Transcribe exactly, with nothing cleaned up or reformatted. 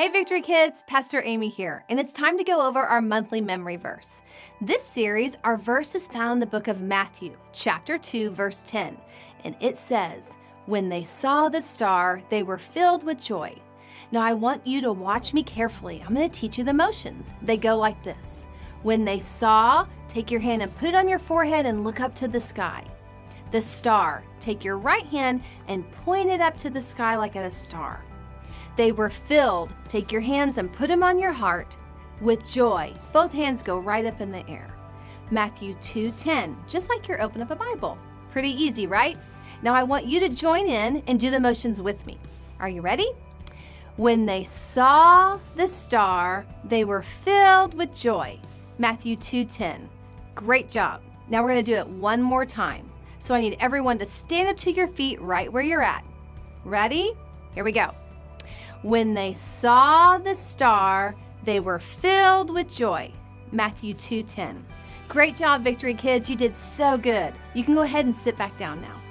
Hey Victory Kids, Pastor Amy here, and it's time to go over our monthly memory verse. This series, our verse is found in the book of Matthew, chapter two, verse ten, and it says, "When they saw the star, they were filled with joy." Now I want you to watch me carefully. I'm going to teach you the motions. They go like this. When they saw, take your hand and put it on your forehead and look up to the sky. The star, take your right hand and point it up to the sky like at a star. They were filled, take your hands and put them on your heart, with joy. Both hands go right up in the air. Matthew two ten, just like you're opening up a Bible. Pretty easy, right? Now I want you to join in and do the motions with me. Are you ready? When they saw the star, they were filled with joy. Matthew two ten. Great job. Now we're going to do it one more time. So I need everyone to stand up to your feet right where you're at. Ready? Here we go. When they saw the star, they were filled with joy. Matthew two ten. Great job, Victory Kids. You did so good. You can go ahead and sit back down now.